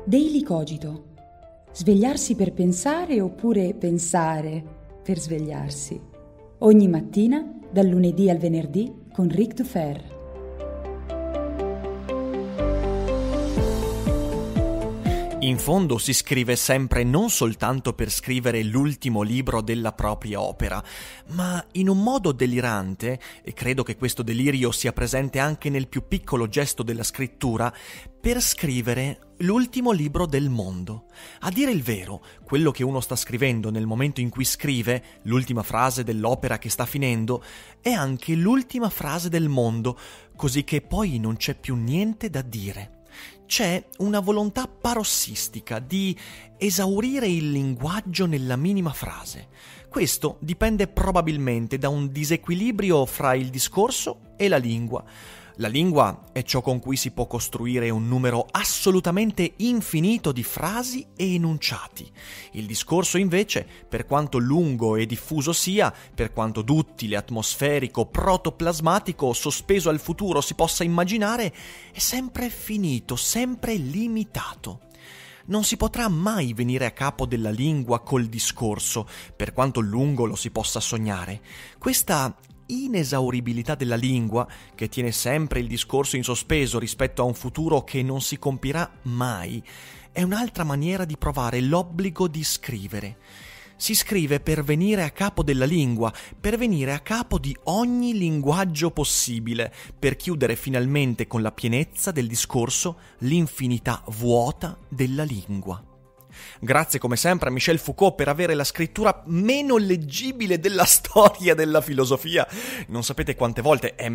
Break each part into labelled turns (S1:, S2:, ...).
S1: Daily Cogito. Svegliarsi per pensare oppure pensare per svegliarsi. Ogni mattina, dal lunedì al venerdì, con Ric Dufer.
S2: In fondo si scrive sempre non soltanto per scrivere l'ultimo libro della propria opera, ma in un modo delirante, e credo che questo delirio sia presente anche nel più piccolo gesto della scrittura, per scrivere l'ultimo libro del mondo. A dire il vero, quello che uno sta scrivendo nel momento in cui scrive, l'ultima frase dell'opera che sta finendo, è anche l'ultima frase del mondo, così che poi non c'è più niente da dire. C'è una volontà parossistica di esaurire il linguaggio nella minima frase. Questo dipende probabilmente da un disequilibrio fra il discorso e la lingua. La lingua è ciò con cui si può costruire un numero assolutamente infinito di frasi e enunciati. Il discorso invece, per quanto lungo e diffuso sia, per quanto duttile, atmosferico, protoplasmatico, sospeso al futuro si possa immaginare, è sempre finito, sempre limitato. Non si potrà mai venire a capo della lingua col discorso, per quanto lungo lo si possa sognare. Questa inesauribilità della lingua, che tiene sempre il discorso in sospeso rispetto a un futuro che non si compirà mai, è un'altra maniera di provare l'obbligo di scrivere. Si scrive per venire a capo della lingua, per venire a capo di ogni linguaggio possibile, per chiudere finalmente con la pienezza del discorso l'infinità vuota della lingua. Grazie come sempre a Michel Foucault per avere la scrittura meno leggibile della storia della filosofia. Non sapete quante volte è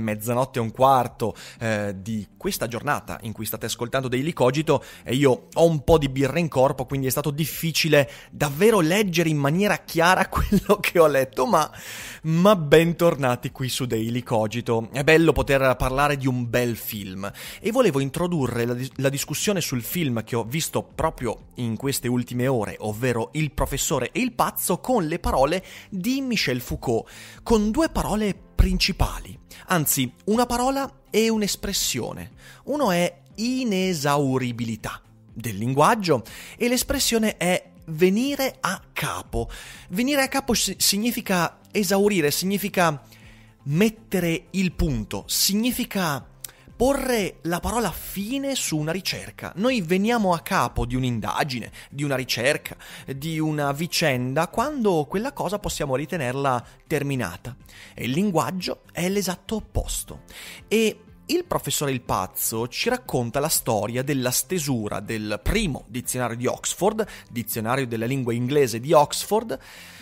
S2: 00:15 di questa giornata in cui state ascoltando Daily Cogito e io ho un po' di birra in corpo, quindi è stato difficile davvero leggere in maniera chiara quello che ho letto, ma bentornati qui su Daily Cogito. È bello poter parlare di un bel film e volevo introdurre la discussione sul film che ho visto proprio in queste ultime ore, ovvero Il professore e il pazzo, con le parole di Michel Foucault, con due parole principali, anzi una parola e un'espressione. Uno è inesauribilità del linguaggio e l'espressione è venire a capo. Venire a capo significa esaurire, significa mettere il punto, significa porre la parola fine su una ricerca. Noi veniamo a capo di un'indagine, di una ricerca, di una vicenda, quando quella cosa possiamo ritenerla terminata. E il linguaggio è l'esatto opposto. E il professore il pazzo ci racconta la storia della stesura del primo dizionario di Oxford, dizionario della lingua inglese di Oxford,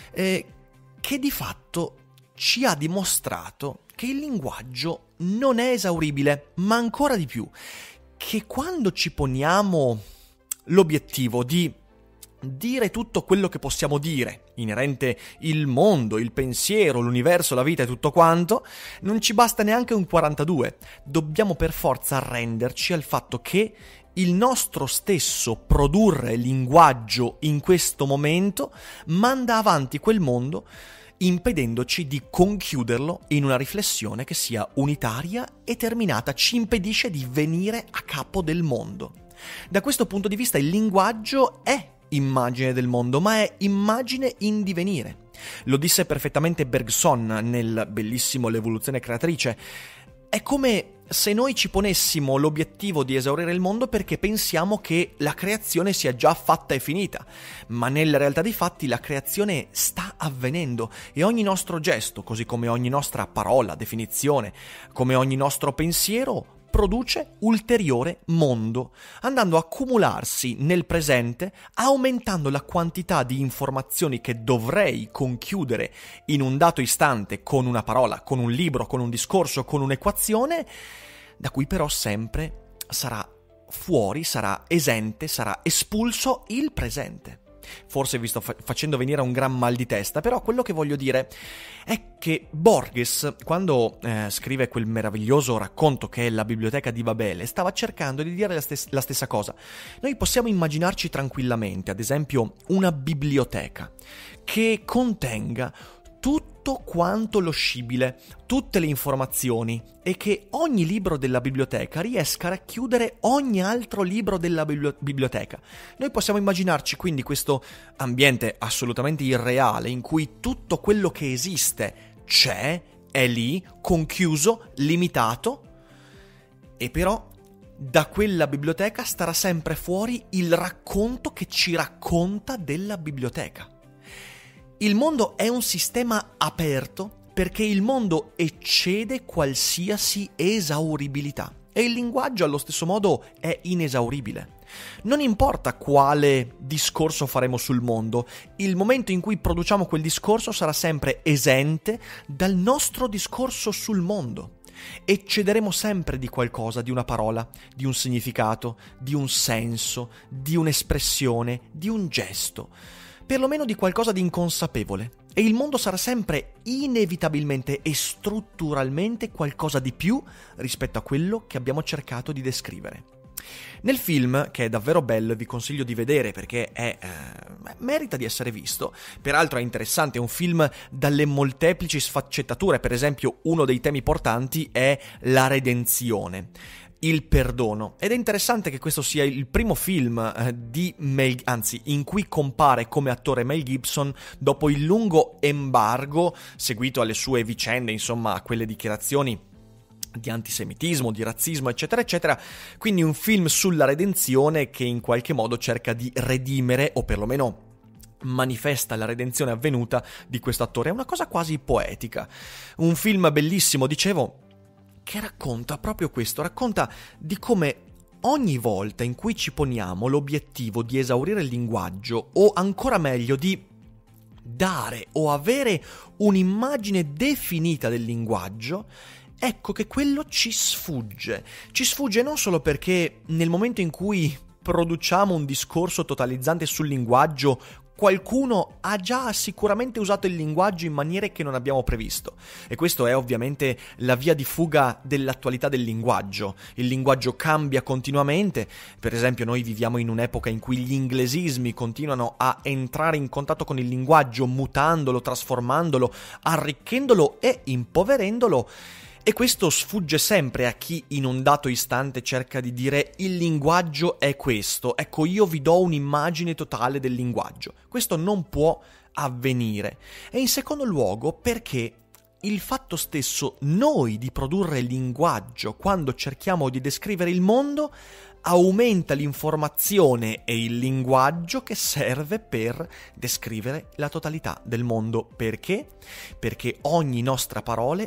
S2: che di fatto ci ha dimostrato che il linguaggio non è esauribile, ma ancora di più, che quando ci poniamo l'obiettivo di dire tutto quello che possiamo dire, inerente il mondo, il pensiero, l'universo, la vita e tutto quanto, non ci basta neanche un 42. Dobbiamo per forza arrenderci al fatto che il nostro stesso produrre linguaggio in questo momento manda avanti quel mondo, impedendoci di conchiuderlo in una riflessione che sia unitaria e terminata, ci impedisce di venire a capo del mondo. Da questo punto di vista il linguaggio è immagine del mondo, ma è immagine in divenire. Lo disse perfettamente Bergson nel bellissimo L'evoluzione creatrice. È come se noi ci ponessimo l'obiettivo di esaurire il mondo perché pensiamo che la creazione sia già fatta e finita, ma nella realtà dei fatti la creazione sta avvenendo e ogni nostro gesto, così come ogni nostra parola, definizione, come ogni nostro pensiero, produce ulteriore mondo, andando a accumularsi nel presente, aumentando la quantità di informazioni che dovrei conchiudere in un dato istante con una parola, con un libro, con un discorso, con un'equazione, da cui però sempre sarà fuori, sarà esente, sarà espulso il presente. Forse vi sto facendo venire un gran mal di testa, però quello che voglio dire è che Borges, quando scrive quel meraviglioso racconto che è La biblioteca di Babele, stava cercando di dire la stessa cosa. Noi possiamo immaginarci tranquillamente, ad esempio, una biblioteca che contenga tutte tutto quanto lo scibile, tutte le informazioni, e che ogni libro della biblioteca riesca a racchiudere ogni altro libro della biblioteca. Noi possiamo immaginarci quindi questo ambiente assolutamente irreale in cui tutto quello che esiste c'è, è lì, conchiuso, limitato, e però da quella biblioteca starà sempre fuori il racconto che ci racconta della biblioteca. Il mondo è un sistema aperto perché il mondo eccede qualsiasi esauribilità e il linguaggio allo stesso modo è inesauribile. Non importa quale discorso faremo sul mondo, il momento in cui produciamo quel discorso sarà sempre esente dal nostro discorso sul mondo. Eccederemo sempre di qualcosa, di una parola, di un significato, di un senso, di un'espressione, di un gesto, perlomeno di qualcosa di inconsapevole. E il mondo sarà sempre inevitabilmente e strutturalmente qualcosa di più rispetto a quello che abbiamo cercato di descrivere. Nel film, che è davvero bello e vi consiglio di vedere perché merita di essere visto, peraltro è interessante, è un film dalle molteplici sfaccettature, per esempio uno dei temi portanti è la redenzione, il perdono, ed è interessante che questo sia il primo film in cui compare come attore Mel Gibson dopo il lungo embargo seguito alle sue vicende, insomma a quelle dichiarazioni di antisemitismo, di razzismo, eccetera, eccetera. Quindi un film sulla redenzione che in qualche modo cerca di redimere, o perlomeno manifesta la redenzione avvenuta di questo attore. È una cosa quasi poetica. Un film bellissimo, dicevo, che racconta proprio questo, racconta di come ogni volta in cui ci poniamo l'obiettivo di esaurire il linguaggio, o ancora meglio di dare o avere un'immagine definita del linguaggio, ecco che quello ci sfugge. Ci sfugge non solo perché nel momento in cui produciamo un discorso totalizzante sul linguaggio, qualcuno ha già sicuramente usato il linguaggio in maniere che non abbiamo previsto. E questo è ovviamente la via di fuga dell'attualità del linguaggio. Il linguaggio cambia continuamente. Per esempio, noi viviamo in un'epoca in cui gli inglesismi continuano a entrare in contatto con il linguaggio, mutandolo, trasformandolo, arricchendolo e impoverendolo. E questo sfugge sempre a chi in un dato istante cerca di dire il linguaggio è questo, ecco io vi do un'immagine totale del linguaggio. Questo non può avvenire. E in secondo luogo perché il fatto stesso noi di produrre linguaggio quando cerchiamo di descrivere il mondo aumenta l'informazione e il linguaggio che serve per descrivere la totalità del mondo. Perché? Perché ogni nostra parola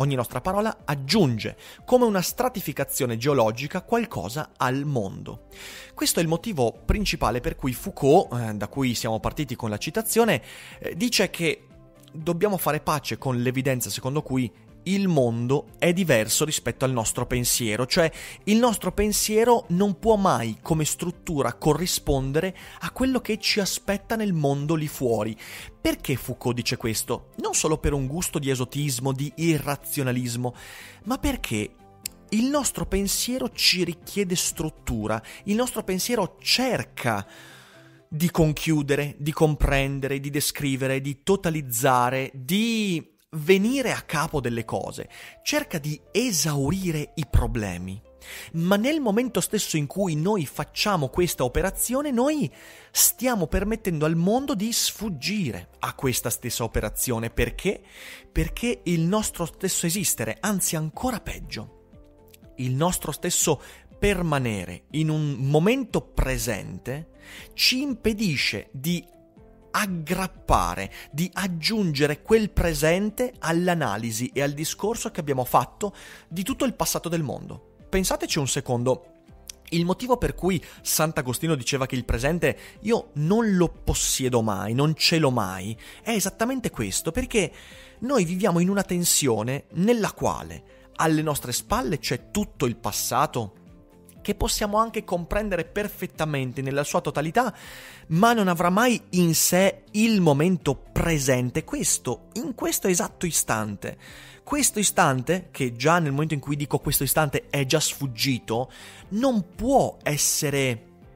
S2: aggiunge come una stratificazione geologica qualcosa al mondo. Questo è il motivo principale per cui Foucault, da cui siamo partiti con la citazione, dice che dobbiamo fare pace con l'evidenza secondo cui il mondo è diverso rispetto al nostro pensiero, cioè il nostro pensiero non può mai come struttura corrispondere a quello che ci aspetta nel mondo lì fuori. Perché Foucault dice questo? Non solo per un gusto di esotismo, di irrazionalismo, ma perché il nostro pensiero ci richiede struttura, il nostro pensiero cerca di conchiudere, di comprendere, di descrivere, di totalizzare, di venire a capo delle cose, cerca di esaurire i problemi. Ma nel momento stesso in cui noi facciamo questa operazione, noi stiamo permettendo al mondo di sfuggire a questa stessa operazione. Perché? Perché il nostro stesso esistere, anzi ancora peggio, il nostro stesso permanere in un momento presente ci impedisce di aggrappare, di aggiungere quel presente all'analisi e al discorso che abbiamo fatto di tutto il passato del mondo. Pensateci un secondo. Il motivo per cui Sant'Agostino diceva che il presente io non lo possiedo mai, non ce l'ho mai, è esattamente questo, perché noi viviamo in una tensione nella quale alle nostre spalle c'è tutto il passato, che possiamo anche comprendere perfettamente nella sua totalità, ma non avrà mai in sé il momento presente, in questo esatto istante. Questo istante, che già nel momento in cui dico questo istante è già sfuggito, non può essere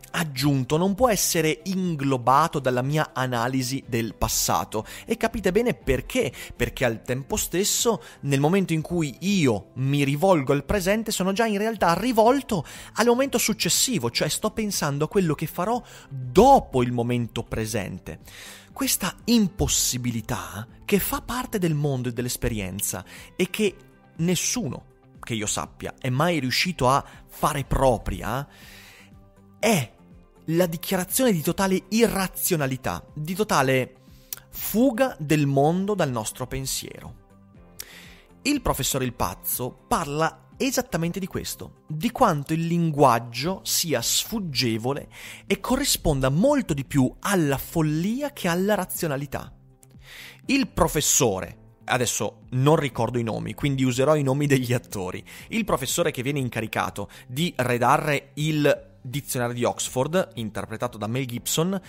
S2: aggiunto non può essere inglobato dalla mia analisi del passato. E capite bene perché? Perché al tempo stesso, nel momento in cui io mi rivolgo al presente, sono già in realtà rivolto al momento successivo, cioè sto pensando a quello che farò dopo il momento presente. Questa impossibilità, che fa parte del mondo e dell'esperienza e che nessuno, che io sappia, è mai riuscito a fare propria, è la dichiarazione di totale irrazionalità, di totale fuga del mondo dal nostro pensiero. Il professore Il Pazzo parla esattamente di questo, di quanto il linguaggio sia sfuggevole e corrisponda molto di più alla follia che alla razionalità. Il professore, adesso non ricordo i nomi, quindi userò i nomi degli attori, il professore che viene incaricato di redigere il dizionario di Oxford, interpretato da Mel Gibson,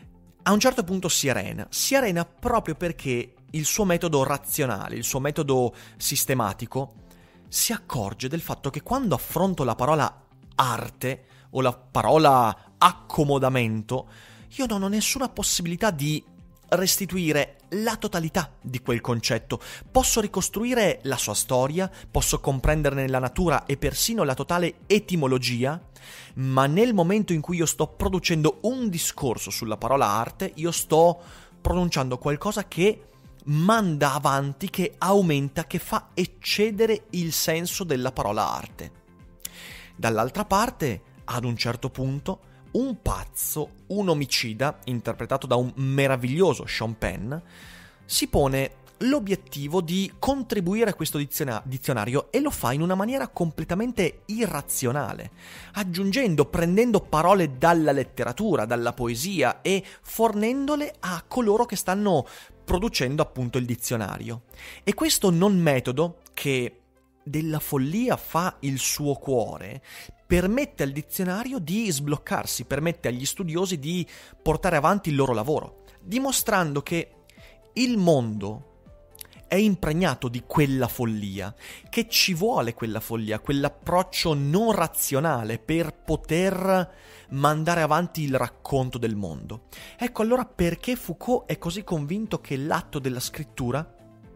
S2: a un certo punto si arena proprio perché il suo metodo razionale, il suo metodo sistematico, si accorge del fatto che quando affronto la parola arte o la parola accomodamento, io non ho nessuna possibilità di restituire la totalità di quel concetto. Posso ricostruire la sua storia, posso comprenderne la natura e persino la totale etimologia, ma nel momento in cui io sto producendo un discorso sulla parola arte, io sto pronunciando qualcosa che manda avanti, che aumenta, che fa eccedere il senso della parola arte. Dall'altra parte, ad un certo punto, un pazzo, un omicida, interpretato da un meraviglioso Sean Penn, si pone l'obiettivo di contribuire a questo dizionario e lo fa in una maniera completamente irrazionale, prendendo parole dalla letteratura, dalla poesia e fornendole a coloro che stanno producendo appunto il dizionario. E questo non metodo, che della follia fa il suo cuore, permette al dizionario di sbloccarsi, permette agli studiosi di portare avanti il loro lavoro, dimostrando che il mondo è impregnato di quella follia, che ci vuole quella follia, quell'approccio non razionale per poter mandare avanti il racconto del mondo. Ecco allora perché Foucault è così convinto che l'atto della scrittura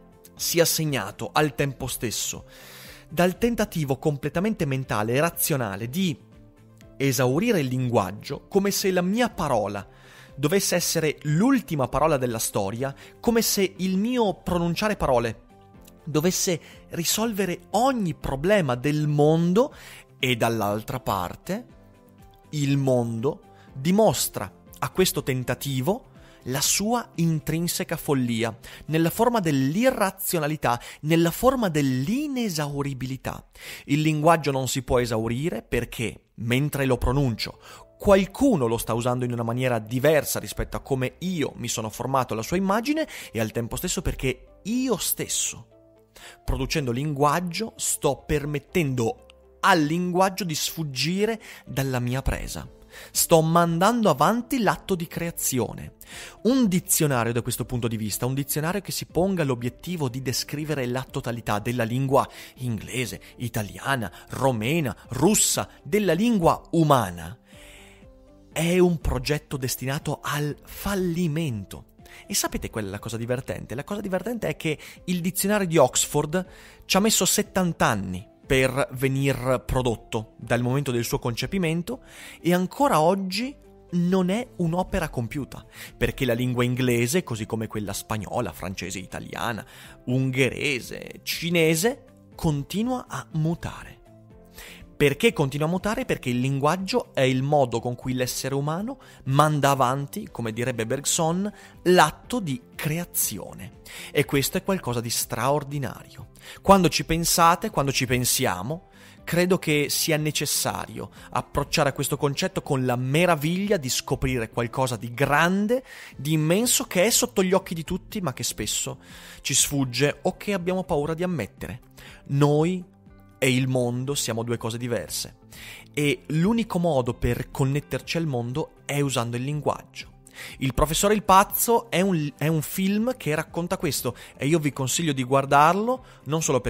S2: sia segnato al tempo stesso dal tentativo completamente mentale e razionale di esaurire il linguaggio, come se la mia parola dovesse essere l'ultima parola della storia, come se il mio pronunciare parole dovesse risolvere ogni problema del mondo, e dall'altra parte il mondo dimostra a questo tentativo la sua intrinseca follia, nella forma dell'irrazionalità, nella forma dell'inesauribilità. Il linguaggio non si può esaurire perché, mentre lo pronuncio, qualcuno lo sta usando in una maniera diversa rispetto a come io mi sono formato la sua immagine, e al tempo stesso perché io stesso, producendo linguaggio, sto permettendo al linguaggio di sfuggire dalla mia presa. Sto mandando avanti l'atto di creazione. Un dizionario, da questo punto di vista, un dizionario che si ponga l'obiettivo di descrivere la totalità della lingua inglese, italiana, romena, russa, della lingua umana, è un progetto destinato al fallimento. E sapete qual è la cosa divertente? La cosa divertente è che il dizionario di Oxford ci ha messo 70 anni per venir prodotto dal momento del suo concepimento, e ancora oggi non è un'opera compiuta, perché la lingua inglese, così come quella spagnola, francese, italiana, ungherese, cinese, continua a mutare. Perché continua a mutare? Perché il linguaggio è il modo con cui l'essere umano manda avanti, come direbbe Bergson, l'atto di creazione. E questo è qualcosa di straordinario. Quando ci pensate, quando ci pensiamo, credo che sia necessario approcciare a questo concetto con la meraviglia di scoprire qualcosa di grande, di immenso, che è sotto gli occhi di tutti, ma che spesso ci sfugge o che abbiamo paura di ammettere. Noi e il mondo siamo due cose diverse, e l'unico modo per connetterci al mondo è usando il linguaggio. Il professore Il Pazzo è un film che racconta questo, e io vi consiglio di guardarlo, non solo perché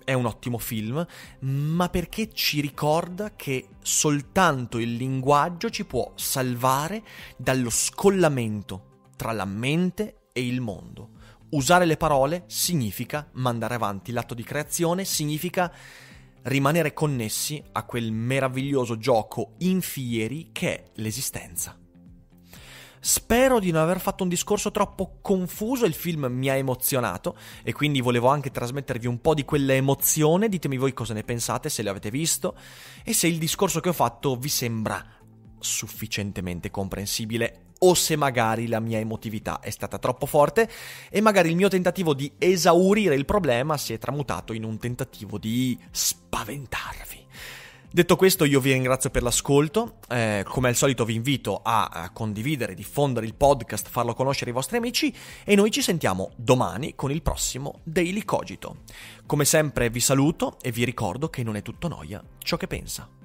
S2: è un ottimo film, ma perché ci ricorda che soltanto il linguaggio ci può salvare dallo scollamento tra la mente e il mondo. Usare le parole significa mandare avanti l'atto di creazione, significa rimanere connessi a quel meraviglioso gioco in fieri che è l'esistenza. Spero di non aver fatto un discorso troppo confuso, il film mi ha emozionato e quindi volevo anche trasmettervi un po' di quella emozione. Ditemi voi cosa ne pensate, se l'avete visto e se il discorso che ho fatto vi sembra sufficientemente comprensibile o se magari la mia emotività è stata troppo forte e magari il mio tentativo di esaurire il problema si è tramutato in un tentativo di spaventarvi. Detto questo, io vi ringrazio per l'ascolto, come al solito vi invito a condividere, diffondere il podcast, farlo conoscere ai vostri amici e noi ci sentiamo domani con il prossimo Daily Cogito. Come sempre vi saluto e vi ricordo che non è tutto noia ciò che pensa.